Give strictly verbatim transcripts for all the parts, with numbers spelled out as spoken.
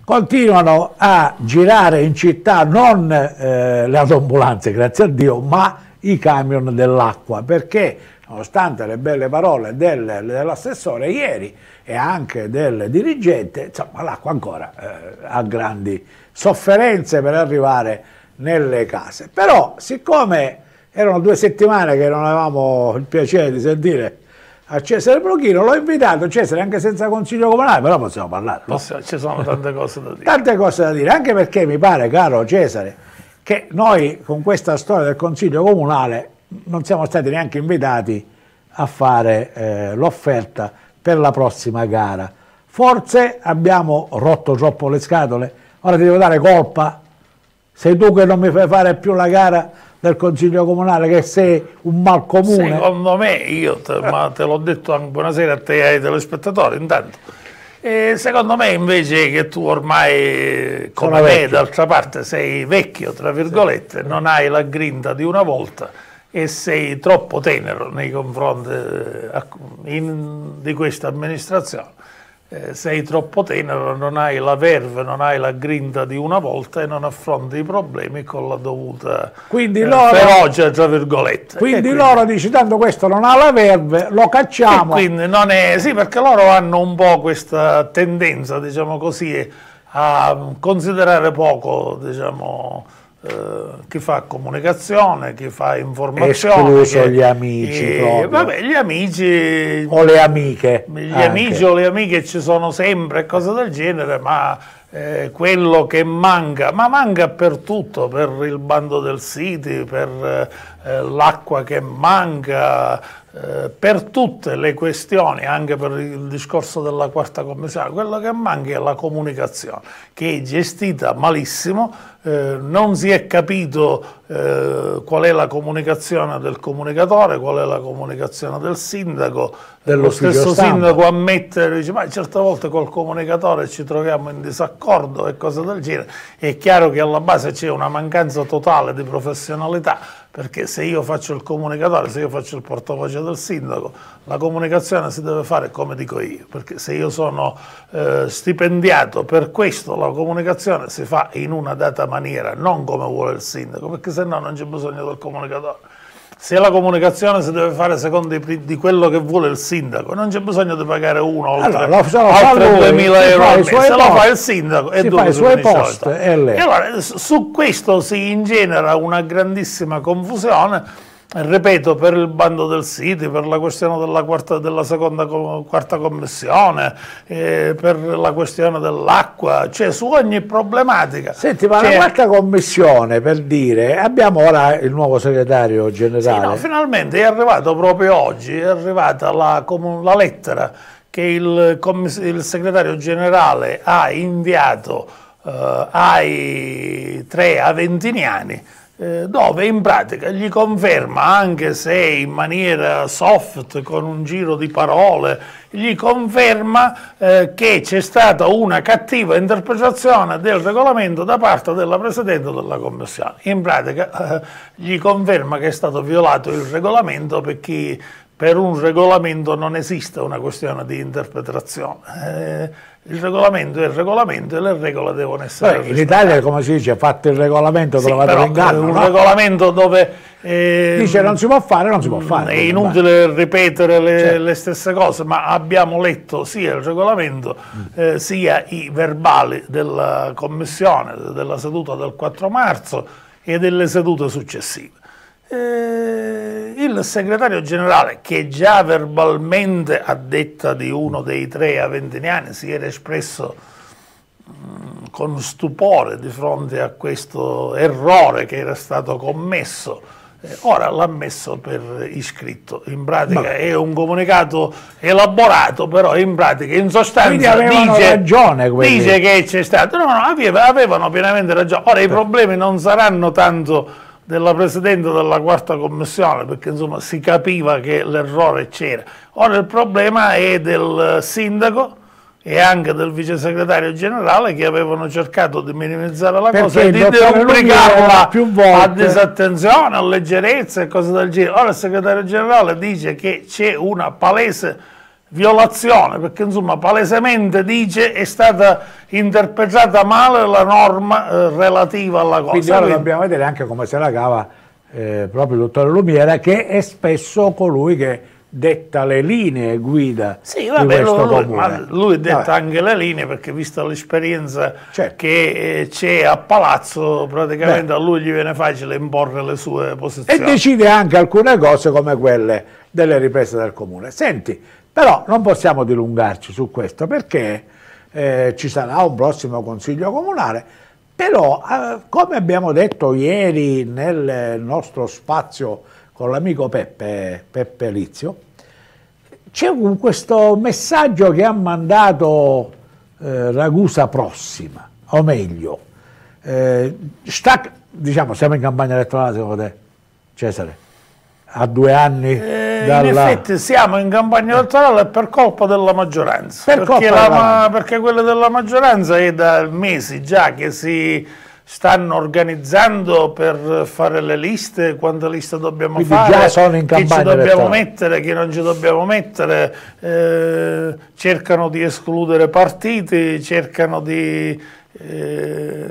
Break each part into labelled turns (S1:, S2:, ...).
S1: continuano a girare in città non eh, le autoambulanze, grazie a Dio, ma i camion dell'acqua, perché nonostante le belle parole del, dell'assessore ieri e anche del dirigente, insomma l'acqua ancora eh, ha grandi sofferenze per arrivare nelle case. Però siccome erano due settimane che non avevamo il piacere di sentire a Cesare Blochino, l'ho invitato, Cesare, anche senza consiglio comunale, però possiamo parlare. No?
S2: Possiamo, ci sono tante cose da dire.
S1: Tante cose da dire, anche perché mi pare, caro Cesare, che noi con questa storia del consiglio comunale non siamo stati neanche invitati a fare eh, l'offerta per la prossima gara. Forse abbiamo rotto troppo le scatole, ora ti devo dare colpa, sei tu che non mi fai fare più la gara del Consiglio Comunale, che sei un mal comune.
S2: Secondo me, io te, ma te l'ho detto anche, buonasera a te e ai telespettatori intanto, e secondo me invece che tu ormai, come me d'altra parte, sei vecchio, tra virgolette, sì, non hai la grinta di una volta e sei troppo tenero nei confronti in, di questa amministrazione. Eh, sei troppo tenero, non hai la verve, non hai la grinta di una volta e non affronti i problemi con la dovuta
S1: quindi
S2: eh,
S1: loro,
S2: ferocia, tra virgolette.
S1: Quindi,
S2: quindi
S1: loro dici, tanto questo non ha la verve, lo cacciamo.
S2: E quindi non è, sì, perché loro hanno un po' questa tendenza, diciamo così, a considerare poco, diciamo, Uh, chi fa comunicazione, chi fa informazione,
S1: escluso
S2: che,
S1: gli amici,
S2: e, vabbè, gli amici
S1: o le amiche,
S2: gli
S1: anche.
S2: amici o le amiche ci sono sempre e cose del genere, ma eh, quello che manca, ma manca per tutto, per il bando del siti, per eh, l'acqua che manca, eh, per tutte le questioni, anche per il discorso della quarta commissione, quello che manca è la comunicazione, che è gestita malissimo. Eh, non si è capito eh, qual è la comunicazione del comunicatore, qual è la comunicazione del sindaco. Lo stesso
S1: stampa.
S2: Sindaco ammette, dice, ma certe volte col comunicatore ci troviamo in disaccordo e cose del genere. È chiaro che alla base c'è una mancanza totale di professionalità, perché se io faccio il comunicatore, se io faccio il portavoce del sindaco, la comunicazione si deve fare come dico io, perché se io sono eh, stipendiato per questo, la comunicazione si fa in una data maniera, non come vuole il sindaco, perché se no non c'è bisogno del comunicatore. Se la comunicazione si deve fare secondo i, di quello che vuole il sindaco, non c'è bisogno di pagare uno oltre,
S1: allora,
S2: oltre duemila euro al mese, se lo
S1: post,
S2: fa il sindaco e
S1: dove si finisce la storia.
S2: E allora su questo si ingenera una grandissima confusione. Ripeto, per il bando del siti, per la questione della, quarta, della seconda quarta commissione, eh, per la questione dell'acqua, cioè su ogni problematica.
S1: Senti, ma la quarta commissione, per dire, abbiamo ora il nuovo segretario generale.
S2: Sì, no, finalmente è arrivato proprio oggi, è arrivata la, la lettera che il, il segretario generale ha inviato eh, ai tre aventiniani, dove in pratica gli conferma, anche se in maniera soft, con un giro di parole, gli conferma eh, che c'è stata una cattiva interpretazione del regolamento da parte della Presidente della Commissione. In pratica eh, gli conferma che è stato violato il regolamento, perché per un regolamento non esiste una questione di interpretazione. Eh, il regolamento è il regolamento e le regole devono essere
S1: Beh, in Italia, come si dice, fatto il regolamento,
S2: sì,
S1: trovato l'inganno,
S2: un
S1: no?
S2: regolamento dove eh,
S1: dice non si può fare, non si può fare.
S2: È inutile ripetere le,
S1: certo.
S2: le stesse cose, ma abbiamo letto sia il regolamento mm. eh, sia i verbali della commissione, della seduta del quattro marzo e delle sedute successive. Eh, il segretario generale, che già verbalmente, a detta di uno dei tre aventiniani, si era espresso mh, con stupore di fronte a questo errore che era stato commesso, eh, ora l'ha messo per iscritto. In pratica Ma... è un comunicato elaborato, però in pratica, in sostanza, dice,
S1: ragione,
S2: dice che c'è stato. No, no, aveva, avevano pienamente ragione. Ora i problemi non saranno tanto della Presidente della quarta commissione, perché insomma si capiva che l'errore c'era. Ora il problema è del sindaco e anche del vice segretario generale, che avevano cercato di minimizzare la perché cosa e di derubricarla a disattenzione, a leggerezza e cose del genere. Ora il segretario generale dice che c'è una palese violazione, perché insomma palesemente dice è stata interpretata male la norma eh, relativa alla cosa.
S1: Quindi ora dobbiamo vedere anche come se la cava eh, proprio il dottore Lumiera, che è spesso colui che detta le linee guida
S2: sì, vabbè,
S1: di questo
S2: lui,
S1: comune.
S2: ma lui detta
S1: vabbè.
S2: anche le linee, perché vista l'esperienza
S1: certo.
S2: che eh, c'è a Palazzo, praticamente
S1: Beh.
S2: a lui gli viene facile imporre le sue posizioni.
S1: E decide anche alcune cose come quelle delle riprese del comune. Senti, però non possiamo dilungarci su questo, perché eh, ci sarà un prossimo consiglio comunale, però eh, come abbiamo detto ieri nel nostro spazio con l'amico Peppe, Peppe Lizio, c'è questo messaggio che ha mandato eh, Ragusa Prossima, o meglio, eh, sta, diciamo, siamo in campagna elettorale secondo te, Cesare? A due anni
S2: eh,
S1: dalla...
S2: In effetti siamo in campagna elettorale per colpa della maggioranza,
S1: per
S2: perché,
S1: colpa
S2: la,
S1: della...
S2: perché quella della maggioranza è da mesi già che si stanno organizzando per fare le liste, quante liste dobbiamo
S1: Quindi
S2: fare,
S1: già sono in
S2: chi ci
S1: campagna
S2: dobbiamo
S1: elettorale.
S2: mettere, chi non ci dobbiamo mettere, eh, cercano di escludere partiti, cercano di eh,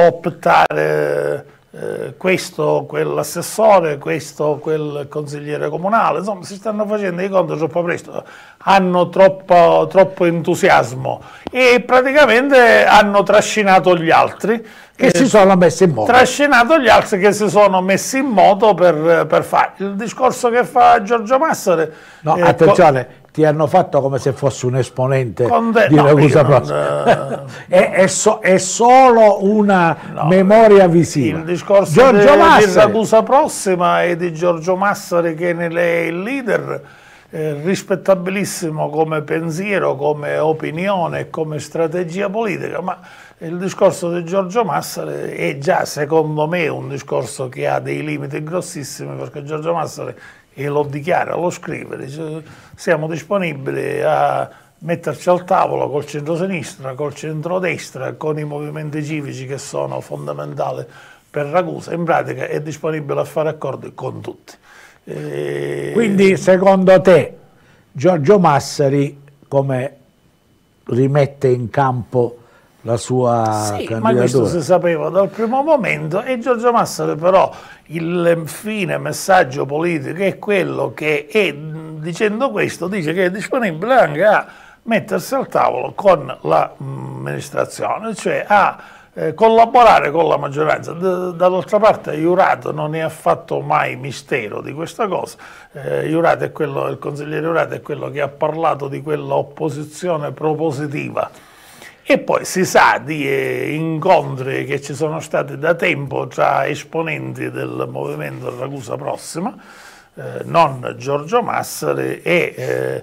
S2: cooptare eh, questo, quell'assessore, questo, quel consigliere comunale, insomma si stanno facendo i conti troppo presto, hanno troppo, troppo entusiasmo e praticamente hanno trascinato gli altri.
S1: Che eh, si sono messi in moto.
S2: Trascinato gli altri che si sono messi in moto per, per fare. Il discorso che fa Giorgio Massari...
S1: No,
S2: eh,
S1: attenzione, ti hanno fatto come se fosse un esponente
S2: te,
S1: di
S2: no,
S1: Ragusa
S2: non,
S1: Prossima. è, è, so, è solo una
S2: no,
S1: memoria visiva.
S2: Il discorso
S1: Giorgio
S2: de,
S1: Massari.
S2: di Ragusa Prossima e di Giorgio Massari, che ne è il leader, eh, rispettabilissimo come pensiero, come opinione, come strategia politica, ma il discorso di Giorgio Massari è già, secondo me, un discorso che ha dei limiti grossissimi, perché Giorgio Massari, e lo dichiara, lo scrive, dice, siamo disponibili a metterci al tavolo col centro-sinistra, col centro-destra, con i movimenti civici che sono fondamentali per Ragusa, in pratica è disponibile a fare accordi con tutti. E...
S1: Quindi secondo te Giorgio Massari come rimette in campo la sua
S2: sì,
S1: candidatura?
S2: Ma questo si sapeva dal primo momento, e Giorgio Massari però il fine messaggio politico è quello che è, dicendo questo, dice che è disponibile anche a mettersi al tavolo con l'amministrazione, cioè a eh, collaborare con la maggioranza. Dall'altra parte Iurato non ne ha fatto mai mistero di questa cosa. Eh, Iurato è quello, il consigliere Iurato è quello che ha parlato di quella opposizione propositiva. E poi si sa di eh, incontri che ci sono stati da tempo tra esponenti del movimento Ragusa Prossima, eh, non Giorgio Massari e eh,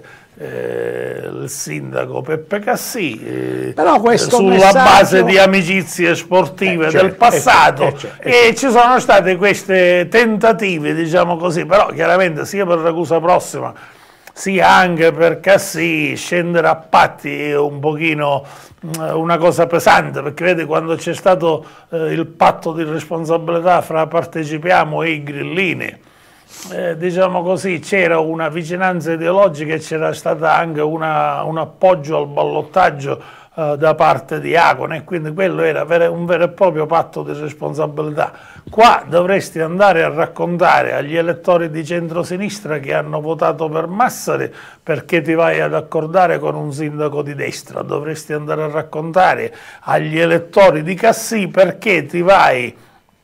S2: eh, il sindaco Peppe Cassì, eh,
S1: Però questo
S2: sulla
S1: messaggio...
S2: base di amicizie sportive
S1: eh, certo,
S2: del passato,
S1: eh, certo, eh,
S2: e
S1: certo.
S2: ci sono stati questi tentativi, diciamo così, però chiaramente sia per Ragusa Prossima sia anche per Cassì scendere a patti è un pochino una cosa pesante, perché vedi, quando c'è stato eh, il patto di responsabilità fra Partecipiamo e i grillini, eh, diciamo così, c'era una vicinanza ideologica e c'era stato anche una, un appoggio al ballottaggio eh, da parte di Acon, e quindi quello era un vero e proprio patto di responsabilità. Qua dovresti andare a raccontare agli elettori di centrosinistra che hanno votato per Massari perché ti vai ad accordare con un sindaco di destra, dovresti andare a raccontare agli elettori di Cassì perché ti vai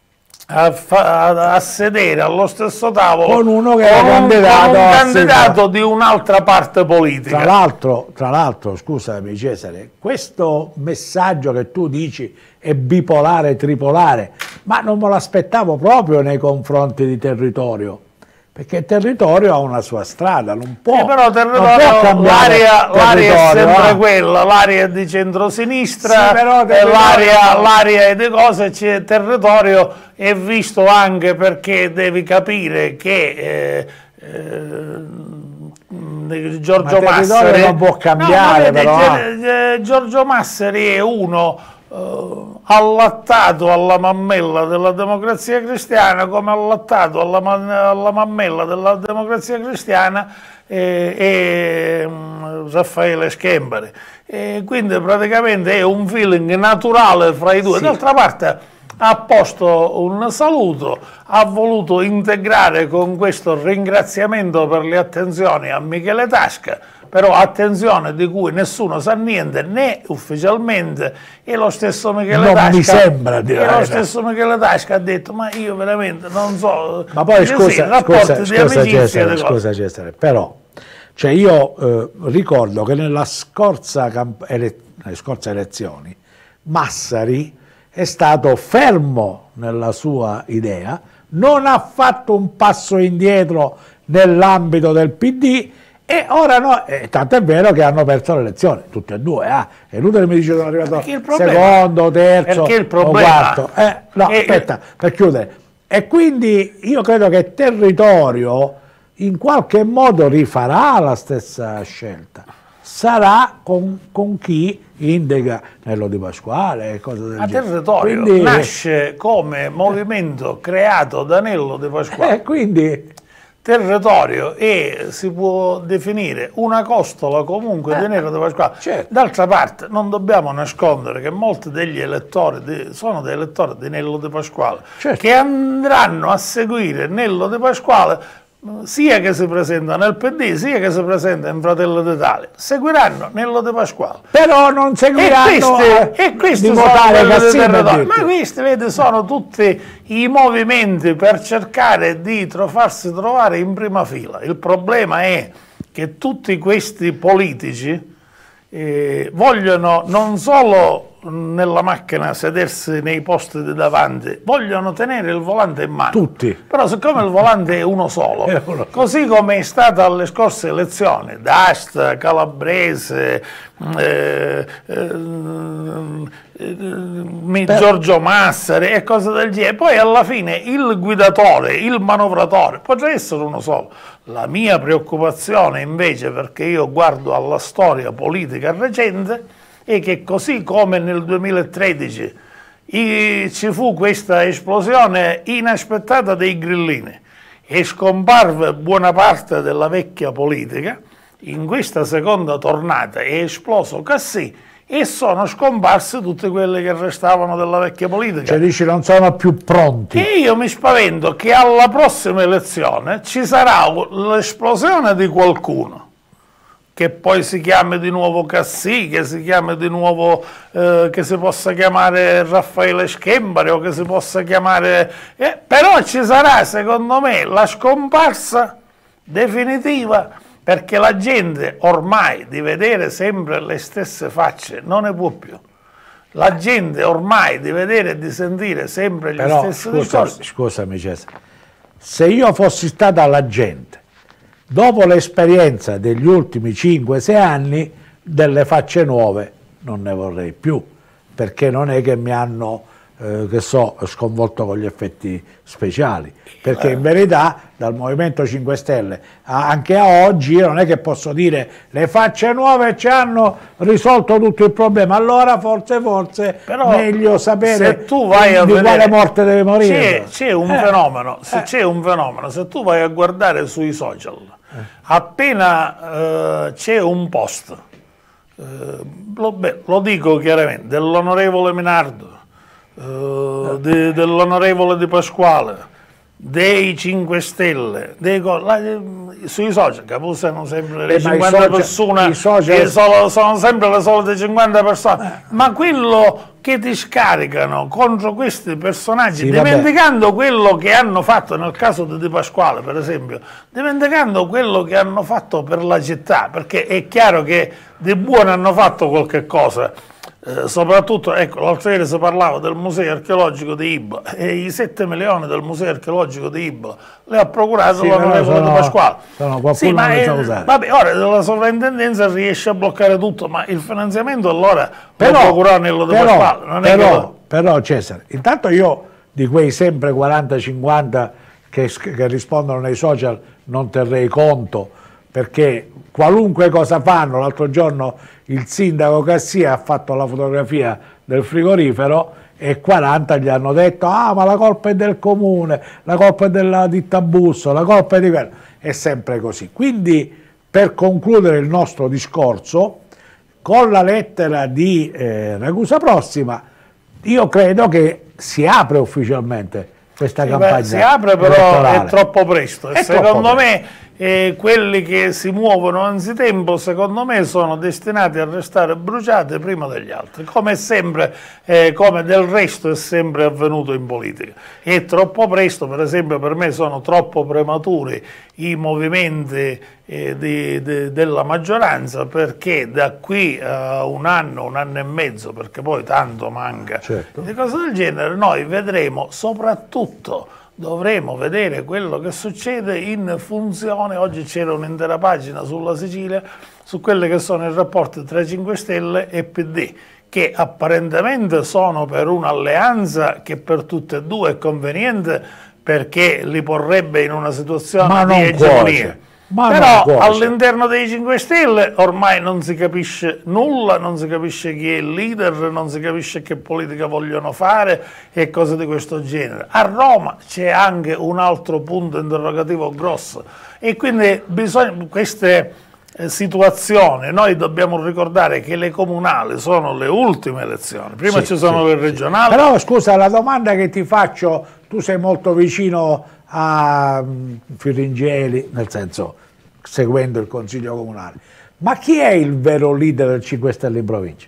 S2: a, a, a sedere allo stesso tavolo
S1: con uno che
S2: con
S1: è
S2: un,
S1: candidato,
S2: con un candidato di un'altra parte politica.
S1: Tra l'altro, tra l'altro, scusami Cesare, questo messaggio che tu dici è bipolare, tripolare, ma non me l'aspettavo proprio nei confronti di Territorio, perché Territorio ha una sua strada, non può,
S2: eh, però
S1: Territorio,
S2: l'area è sempre eh. quella, l'area è di centrosinistra,
S1: sì,
S2: l'area è di cose, c'è Territorio è visto anche perché devi capire che eh, eh, Giorgio
S1: ma
S2: Massari
S1: non può cambiare,
S2: no,
S1: però,
S2: eh, Giorgio Massari è uno uh, allattato alla mammella della Democrazia Cristiana, come allattato alla, alla mammella della Democrazia Cristiana e, e um, Raffaele Schembari. E quindi praticamente è un feeling naturale fra i due. Sì. D'altra parte ha posto un saluto, ha voluto integrare con questo ringraziamento per le attenzioni a Michele Tasca, però attenzione di cui nessuno sa niente, né ufficialmente, e lo stesso Michele
S1: non
S2: Tasca,
S1: mi sembra di
S2: e lo stesso Michele Tasca ha detto, ma io veramente non so,
S1: ma poi scusa,
S2: sì, rapporti
S1: scusa,
S2: di
S1: scusa,
S2: amicizia,
S1: Cesare, scusa Cesare, però cioè io eh, ricordo che nella scorsa, ele nelle scorse elezioni Massari è stato fermo nella sua idea, non ha fatto un passo indietro nell'ambito del P D e ora no, eh, tanto è vero che hanno perso le elezioni, tutti e due, ah, è inutile che mi dice che sono arrivato secondo, terzo o quarto. Eh, no, è, aspetta, per chiudere. E quindi io credo che Territorio in qualche modo rifarà la stessa scelta. Sarà con, con chi indica Nello Di Pasquale e cose del
S2: a
S1: genere.
S2: Territorio quindi, nasce come movimento creato da Nello Di Pasquale.
S1: Eh, quindi
S2: Territorio e si può definire una costola comunque eh, di Nello Di Pasquale.
S1: Certo.
S2: D'altra parte non dobbiamo nascondere che molti degli elettori di, sono dei elettori di Nello Di Pasquale, certo, che andranno a seguire Nello Di Pasquale sia che si presenta nel P D sia che si presenta in Fratelli d'Italia, seguiranno Nello Di Pasquale,
S1: però non seguiranno
S2: e questi, e questi sono quelli, ma questi vedi sono tutti i movimenti per cercare di farsi trovare in prima fila. Il problema è che tutti questi politici eh, vogliono non solo nella macchina sedersi nei posti di davanti, vogliono tenere il volante in mano.
S1: Tutti.
S2: Però siccome il volante è uno solo, è uno. Così come è stata alle scorse elezioni, D'Asta, Calabrese, eh, eh, eh, Giorgio Massari e cose del genere, poi alla fine il guidatore, il manovratore potrà essere uno solo. La mia preoccupazione invece, perché io guardo alla storia politica recente, e che così come nel duemilatredici i, ci fu questa esplosione inaspettata dei grillini e scomparve buona parte della vecchia politica, in questa seconda tornata è esploso Cassì e sono scomparsi tutti quelli che restavano della vecchia politica.
S1: Cioè dici non sono più pronti.
S2: E io mi spavento che alla prossima elezione ci sarà l'esplosione di qualcuno, che poi si chiami di nuovo Cassì, che si chiami di nuovo, eh, che si possa chiamare Raffaele Schembari o che si possa chiamare... Eh, però ci sarà, secondo me, la scomparsa definitiva, perché la gente ormai di vedere sempre le stesse facce non ne può più. La gente ormai di vedere e di sentire sempre gli
S1: però,
S2: stessi
S1: scusa,
S2: discorsi.
S1: Scusami Cesare, se io fossi stata la gente, dopo l'esperienza degli ultimi cinque sei anni, delle facce nuove non ne vorrei più, perché non è che mi hanno, eh, che so, sconvolto con gli effetti speciali, perché in verità dal Movimento cinque Stelle a, anche a oggi io non è che posso dire le facce nuove ci hanno risolto tutto il problema, allora forse forse però meglio sapere
S2: se tu vai a
S1: di
S2: vedere,
S1: quale morte deve morire.
S2: C'è un eh, fenomeno, se eh. c'è un fenomeno, se tu vai a guardare sui social, eh. appena eh, c'è un post, eh, lo, beh, lo dico chiaramente, dell'onorevole Minardo, eh, de, dell'onorevole Di Pasquale, dei cinque Stelle, dei, la, sui social, che usano sempre le eh, cinquanta social, persone, social... sono, sono sempre le solite cinquanta persone, eh. ma quello che ti scaricano contro questi personaggi, sì, dimenticando vabbè. quello che hanno fatto nel caso di Di Pasquale, per esempio, dimenticando quello che hanno fatto per la città, perché è chiaro che di buono hanno fatto qualche cosa. Eh, soprattutto, ecco, l'altro ieri si parlava del museo archeologico di Ibla e i sette milioni del museo archeologico di Ibla le ha procurato sì, l'onorevole Di Pasquale.
S1: Sono
S2: sì, ma è, vabbè, ora la sovrintendenza riesce a bloccare tutto, ma il finanziamento allora però, lo procurò Nello Di Pasquale. Non
S1: però,
S2: è che...
S1: però Cesare, intanto io di quei sempre quaranta cinquanta che, che rispondono nei social non terrei conto, perché qualunque cosa fanno, l'altro giorno il sindaco Cassia ha fatto la fotografia del frigorifero e quaranta gli hanno detto ah ma la colpa è del comune, la colpa è della ditta Busso, la colpa è di quello, è sempre così. Quindi per concludere il nostro discorso, con la lettera di eh, Ragusa Prossima, io credo che si apre ufficialmente questa sì, campagna. Beh,
S2: si apre però elettorale. È troppo presto. E secondo me eh, quelli che si muovono anzitempo, secondo me, sono destinati a restare bruciati prima degli altri, come sempre, eh, come del resto è sempre avvenuto in politica. È troppo presto, per esempio, per me sono troppo prematuri i movimenti eh, di, di, della maggioranza, perché da qui a un anno, un anno e mezzo, perché poi tanto manca, certo, di cose del genere, noi vedremo soprattutto. Dovremo vedere quello che succede in funzione, oggi c'era un'intera pagina sulla Sicilia, su quelli che sono i rapporti tra cinque Stelle e P D, che apparentemente sono per un'alleanza che per tutte e due è conveniente perché li porrebbe in una situazione di egemonia. Ma però all'interno dei cinque Stelle ormai non si capisce nulla, non si capisce chi è il leader, non si capisce che politica vogliono fare e cose di questo genere. A Roma c'è anche un altro punto interrogativo grosso e quindi bisogna queste eh, situazioni, noi dobbiamo ricordare che le comunali sono le ultime elezioni, prima sì, ci sono sì, le regionali.
S1: Sì. Però scusa, la domanda che ti faccio, tu sei molto vicino a Firingeli, nel senso seguendo il Consiglio Comunale, ma chi è il vero leader del cinque Stelle in provincia?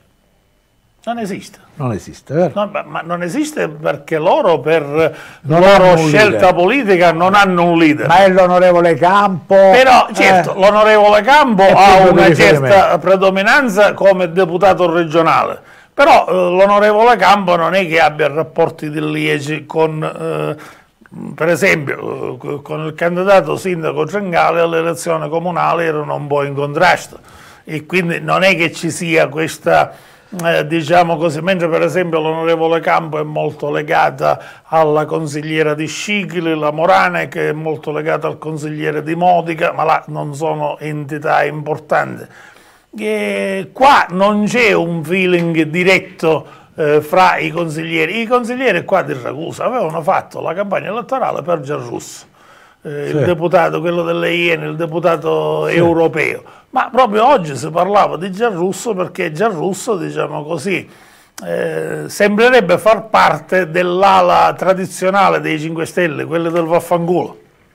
S2: Non esiste.
S1: Non esiste, vero?
S2: No, ma non esiste perché loro per non loro scelta leader. politica non hanno un leader.
S1: Ma è l'onorevole Campo.
S2: Però certo, eh, l'onorevole Campo ha una certa predominanza come deputato regionale. Però eh, l'onorevole Campo non è che abbia rapporti di liegi con... Eh, per esempio, con il candidato sindaco Cengale alle elezioni comunali erano un po' in contrasto e quindi non è che ci sia questa, eh, diciamo così, mentre per esempio l'onorevole Campo è molto legata alla consigliera di Scicli, la Morane, che è molto legata al consigliere di Modica, ma là non sono entità importanti. E qua non c'è un feeling diretto Eh, fra i consiglieri. I consiglieri qua di Ragusa avevano fatto la campagna elettorale per Giarrusso, eh, sì. il deputato, quello delle Iene, il deputato sì. europeo, ma proprio oggi si parlava di Giarrusso perché Giarrusso, diciamo così, eh, sembrerebbe far parte dell'ala tradizionale dei cinque Stelle, quelle del vaffanculo.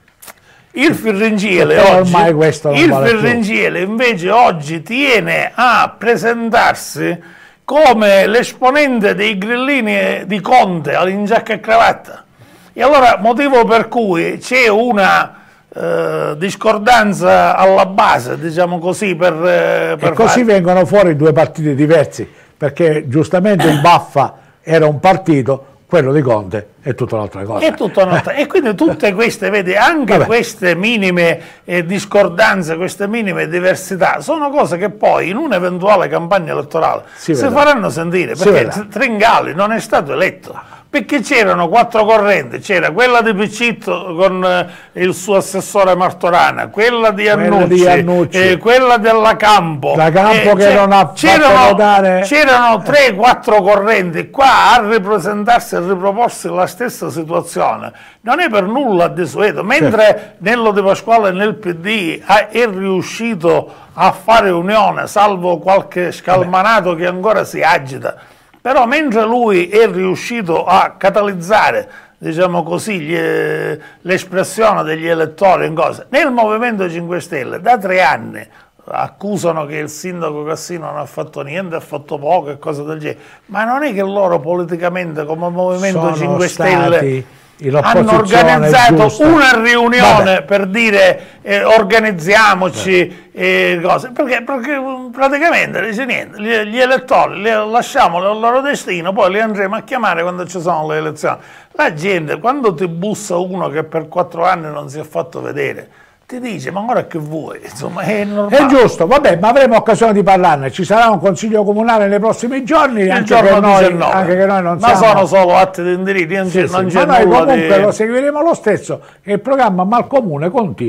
S2: Il Firengiele, oggi, il vale Firengiele invece oggi tiene a presentarsi come l'esponente dei grillini di Conte in giacca e cravatta. E allora, motivo per cui c'è una eh, discordanza alla base, diciamo così, per, eh, per
S1: e così fare. vengono fuori due partiti diversi, perché giustamente il Baffa era un partito, quello di Conte è tutta un'altra cosa.
S2: È tutta un'altra. E quindi tutte queste, vedi, anche Vabbè. queste minime eh, discordanze, queste minime diversità, sono cose che poi in un'eventuale campagna elettorale si, si faranno sentire, perché Tringali non è stato eletto. Perché c'erano quattro correnti, c'era quella di Piccitto con eh, il suo assessore Martorana, quella di Annucci, quella, di eh, quella della Campo,
S1: la Campo eh, che non ha
S2: c'erano,
S1: votare...
S2: c'erano tre quattro correnti, qua a ripresentarsi e riproporsi la stessa situazione non è per nulla desueto, mentre certo. Nello Di Pasquale nel P D è riuscito a fare unione, salvo qualche scalmanato Beh. che ancora si agita. Però mentre lui è riuscito a catalizzare, diciamo così, l'espressione degli elettori in cosa, nel Movimento cinque Stelle da tre anni accusano che il sindaco Cassino non ha fatto niente, ha fatto poco e cose del genere, ma non è che loro politicamente come Movimento Sono cinque Stelle hanno organizzato giusta. una riunione Vabbè. per dire eh, organizziamoci eh, cose, perché, perché praticamente dice niente, gli, gli elettori li lasciamo il loro destino, poi li andremo a chiamare quando ci sono le elezioni. La gente, quando ti bussa uno che per quattro anni non si è fatto vedere, ti dice ma ora che vuoi, insomma è normale.
S1: È giusto, vabbè, ma avremo occasione di parlarne, ci sarà un consiglio comunale nei prossimi giorni,
S2: il
S1: anche,
S2: giorno
S1: che noi,
S2: diciannove.
S1: Anche che noi non
S2: ma
S1: siamo...
S2: sono solo atti di indirizzo, non
S1: sì,
S2: c'è
S1: sì,
S2: nulla
S1: noi comunque
S2: di...
S1: lo seguiremo lo stesso e il programma Malcomune continua.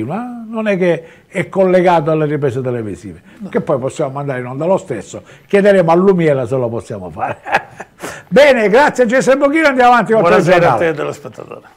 S1: non è che è collegato alle riprese televisive, no. Che poi possiamo mandare in onda lo stesso, chiederemo a Lumiera se lo possiamo fare. Bene, grazie a Giuseppe Bocchino, andiamo avanti con il
S2: Buonasera a te e telespettatore.